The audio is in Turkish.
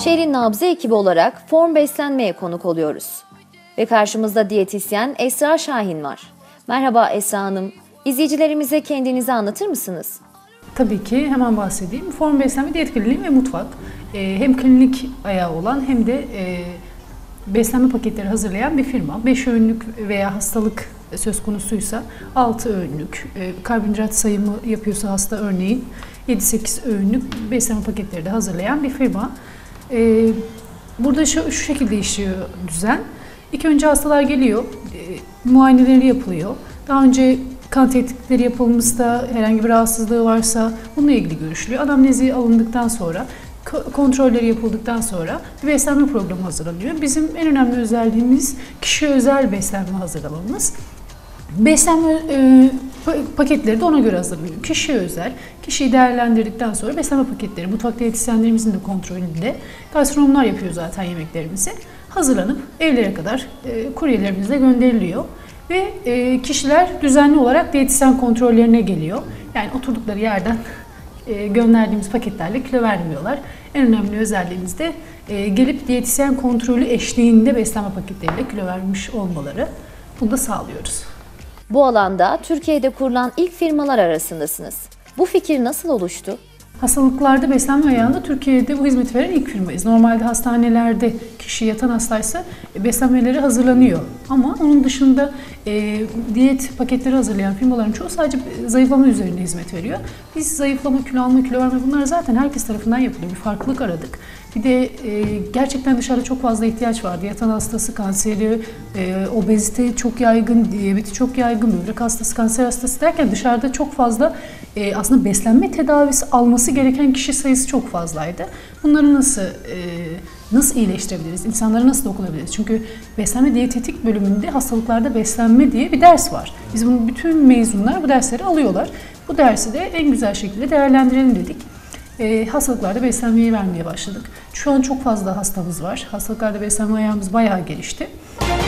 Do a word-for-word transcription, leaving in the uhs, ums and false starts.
Şehrin Nabzı ekibi olarak Form Beslenme'ye konuk oluyoruz. Ve karşımızda diyetisyen Esra Şahin var. Merhaba Esra Hanım, izleyicilerimize kendinizi anlatır mısınız? Tabii ki hemen bahsedeyim. Form Beslenme, Diyet Kliniği ve Mutfak. Ee, hem klinik ayağı olan hem de e, beslenme paketleri hazırlayan bir firma. beş öğünlük veya hastalık söz konusuysa altı öğünlük, e, karbonhidrat sayımı yapıyorsa hasta örneğin yedi sekiz öğünlük beslenme paketleri de hazırlayan bir firma. E, burada şu, şu şekilde işliyor düzen. İlk önce hastalar geliyor, e, muayeneleri yapılıyor. Daha önce kan tetkikleri yapılmışsa, herhangi bir rahatsızlığı varsa bununla ilgili görüşülüyor. Anamnezi alındıktan sonra, kontrolleri yapıldıktan sonra bir beslenme programı hazırlanıyor. Bizim en önemli özelliğimiz kişiye özel beslenme hazırlamamız. Beslenme e, paketleri de ona göre hazırlanıyor. Kişiye özel, kişiyi değerlendirdikten sonra beslenme paketleri, mutfak diyetisyenlerimizin de kontrolünde gastronomlar yapıyor zaten yemeklerimizi. Hazırlanıp evlere kadar e, kuryelerimizle gönderiliyor. Ve e, kişiler düzenli olarak diyetisyen kontrollerine geliyor. Yani oturdukları yerden e, gönderdiğimiz paketlerle kilo vermiyorlar. En önemli özelliğimiz de e, gelip diyetisyen kontrolü eşliğinde beslenme paketleriyle kilo vermiş olmaları. Bunu da sağlıyoruz. Bu alanda Türkiye'de kurulan ilk firmalar arasındasınız. Bu fikir nasıl oluştu? Hastalıklarda beslenme ayağında Türkiye'de bu hizmeti veren ilk firmayız. Normalde hastanelerde kişi yatan hastaysa beslenmeleri hazırlanıyor. Ama onun dışında e, diyet paketleri hazırlayan firmaların çoğu sadece zayıflama üzerine hizmet veriyor. Biz zayıflama, kilo alma, kilo verme bunlar zaten herkes tarafından yapılıyor. Bir farklılık aradık. Bir de e, gerçekten dışarıda çok fazla ihtiyaç vardı. Yatan hastası, kanseri, e, obezite çok yaygın, diyabeti çok yaygın, böbrek hastası, kanser hastası derken dışarıda çok fazla e, aslında beslenme tedavisi alması gereken kişi sayısı çok fazlaydı. Bunları nasıl e, nasıl iyileştirebiliriz? İnsanlara nasıl dokunabiliriz? Çünkü beslenme diyetetik bölümünde hastalıklarda beslenme diye bir ders var. Biz bunu bütün mezunlar bu dersleri alıyorlar. Bu dersi de en güzel şekilde değerlendirelim dedik. E, hastalıklarda beslenmeyi vermeye başladık. Şu an çok fazla hastamız var. Hastalıklarda beslenme ayağımız bayağı gelişti.